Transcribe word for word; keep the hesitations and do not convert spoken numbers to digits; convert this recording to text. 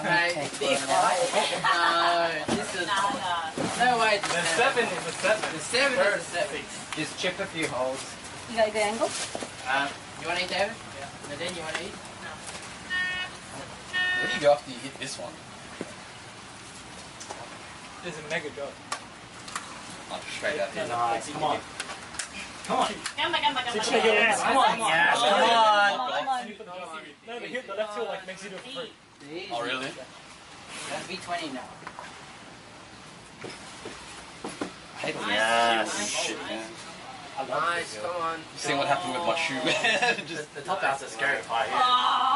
Mate, be quiet. No, this is... No way. The seven is a seven. The seven is a seven. Just chip a few holes. You got a good angle? Um, you want to eat, David? Yeah. Nadine, you want to eat? No. Where do you go after you hit this one? There's a mega drop. Oh, straight out here. Nice, come on. Come on. Gamba, gamba, gamba. Yes, come on. Yes, come on. Come on. No, the hit the left heel like makes you do it for free. Oh, really? That's V twenty now. I hate when Yes. you shit, man. Nice, come on. You see what happened with my shoe, man? Just The top out's a scary part, yeah. Oh.